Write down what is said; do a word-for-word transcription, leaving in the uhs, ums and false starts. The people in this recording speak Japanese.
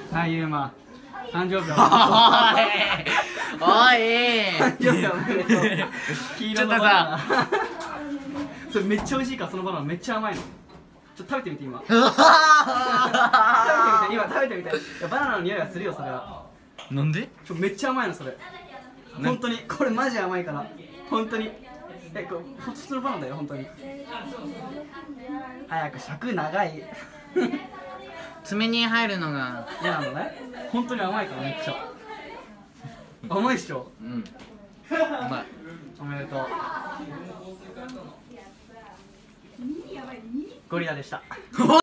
はい、ゆうま誕生日おおい誕生日おめでとう。黄色のバナナそれめっちゃ美味しいから、そのバナナめっちゃ甘いの。ちょっと食べてみて今食べてみて今食べてみて。いやバナナの匂いがするよそれは。 なんで？ ちょめっちゃ甘いのそれ。本当にこれマジ甘いから本当に。えこれ普通のバナナだよ本当に。早く尺長い爪に入るのが嫌なのね。本当に甘いからめっちゃ甘いっしょ。 うん、うまい。 おめでとう。ゴリラでした